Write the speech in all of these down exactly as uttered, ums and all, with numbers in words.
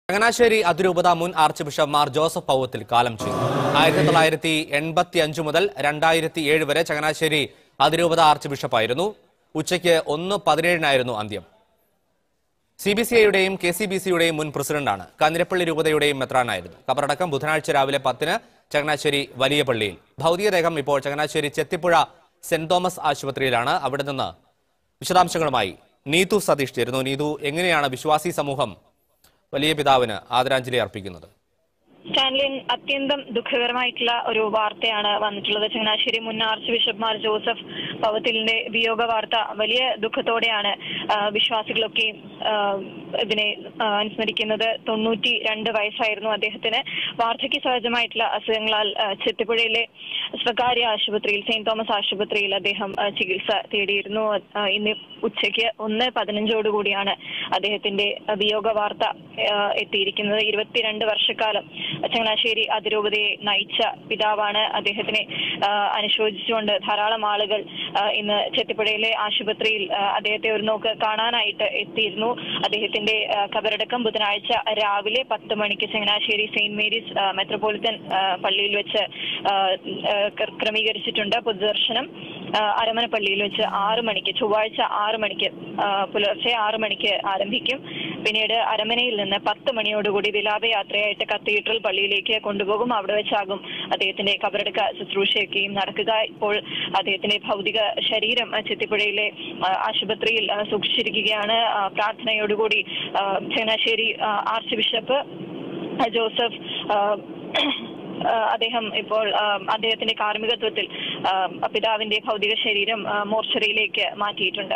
ചങ്ങനാശ്ശേരി അതിരൂപത മുൻ archbishop Mar Joseph Powathil കാലം ചെയ്തു. ആയിരത്തി തൊള്ളായിരത്തി എൺപത്തി അഞ്ച് മുതൽ രണ്ടായിരത്തി ഏഴ് വരെ ചങ്ങനാശ്ശേരി അതിരൂപത ആർച്ച് ബിഷപ്പായിരുന്നു. ഉച്ചയ്ക്ക് ഒന്ന് പതിനേഴിനായിരുന്നു അന്ത്യം. സി ബി സി ഐയുടെയും കെ സി ബി സിയുടെയും മുൻ പ്രസിഡന്റാണ്. കാഞ്ഞിരപ്പള്ളി രൂപതയുടെയും മെത്രാനായിരുന്നു. കബറടക്കം ബുധനാഴ്ച രാവിലെ പത്തിന് ചങ്ങനാശ്ശേരി വലിയ പള്ളിയിൽ. ഭൗതികദേഹം ഇപ്പോൾ ചങ്ങനാശ്ശേരി ചെത്തിപ്പുഴ സെന്റ് തോമസ് ആശുപത്രിയിലാണ്. അവിടെ നിന്ന് വിശദാംശങ്ങളുമായി നീതു സതീഷ് ചേരുന്നു. നീതു, എങ്ങനെയാണ് വിശ്വാസി സമൂഹം വലിയ പിതാവിന് ആദരാഞ്ജലി അർപ്പിക്കുന്നത്? സ്റ്റാൻലിൻ, അത്യന്തം ദുഃഖകരമായിട്ടുള്ള ഒരു വാർത്തയാണ് വന്നിട്ടുള്ളത്. ചങ്ങനാശ്ശേരി മുൻ ആർച്ച് ബിഷപ്പ് മാർ ജോസഫ് പൗവത്തിലിന്റെ വിയോഗ വാർത്ത വലിയ ദുഃഖത്തോടെയാണ് വിശ്വാസികളൊക്കെ ഇതിനെ അനുസ്മരിക്കുന്നത്. തൊണ്ണൂറ്റി രണ്ട് വയസ്സായിരുന്നു അദ്ദേഹത്തിന്. വാർദ്ധക്യ സഹജമായിട്ടുള്ള അസുഖങ്ങളാൽ ചെത്തിപ്പുഴയിലെ സ്വകാര്യ ആശുപത്രിയിൽ, സെന്റ് തോമസ് ആശുപത്രിയിൽ അദ്ദേഹം ചികിത്സ തേടിയിരുന്നു. ഇന്ന് ഉച്ചയ്ക്ക് ഒന്ന് പതിനഞ്ചോടുകൂടിയാണ് അദ്ദേഹത്തിന്റെ വിയോഗ വാർത്ത എത്തിയിരിക്കുന്നത്. ഇരുപത്തിരണ്ട് വർഷക്കാലം ചങ്ങനാശ്ശേരി അതിരൂപതയെ നയിച്ച പിതാവാണ്. അദ്ദേഹത്തിനെ അനുശോചിച്ചുകൊണ്ട് ധാരാളം ആളുകൾ ഇന്ന് ചെത്തിപ്പുഴയിലെ ആശുപത്രിയിൽ അദ്ദേഹത്തെ ഒരു നോക്ക് കാണാനായിട്ട് എത്തിയിരുന്നു. അദ്ദേഹത്തിന്റെ കബറടക്കം ബുധനാഴ്ച രാവിലെ പത്ത് മണിക്ക് ചങ്ങനാശ്ശേരി സെയിന്റ് മേരീസ് മെത്രോപൊളിറ്റൻ പള്ളിയിൽ വെച്ച് ക്രമീകരിച്ചിട്ടുണ്ട്. പൊതുദർശനം അരമന പള്ളിയിൽ വെച്ച് ആറു മണിക്ക് ചൊവ്വാഴ്ച ആറു മണിക്ക് പുലർച്ചെ ആറു മണിക്ക് ആരംഭിക്കും. പിന്നീട് അരമനയിൽ നിന്ന് പത്ത് മണിയോടുകൂടി വിലാപയാത്രയായിട്ട് കത്തീഡ്രൽ പള്ളിയിലേക്ക് കൊണ്ടുപോകും. അവിടെ വെച്ചാകും അദ്ദേഹത്തിന്റെ കബറടക്ക ശുശ്രൂഷയൊക്കെയും നടക്കുക. ഇപ്പോൾ അദ്ദേഹത്തിന്റെ ഭൗതിക ശരീരം ചെത്തിപ്പുഴയിലെ ആശുപത്രിയിൽ സൂക്ഷിച്ചിരിക്കുകയാണ്. പ്രാർത്ഥനയോടുകൂടി ചങ്ങനാശ്ശേരി ആർച്ച് ബിഷപ്പ് ജോസഫ് അദ്ദേഹം ഇപ്പോൾ അദ്ദേഹത്തിന്റെ കാർമ്മികത്വത്തിൽ പിതാവിന്റെ ഭൗതിക ശരീരം മോർച്ചറിയിലേക്ക് മാറ്റിയിട്ടുണ്ട്.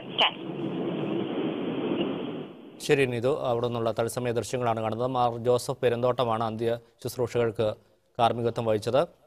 ശരി നീതു, അവിടെ നിന്നുള്ള തത്സമയ ദൃശ്യങ്ങളാണ് കാണുന്നത്. മാർ ജോസഫ് പെരുന്തോട്ടമാണ് അന്ത്യ ശുശ്രൂഷകൾക്ക് കാർമ്മികത്വം വഹിച്ചത്.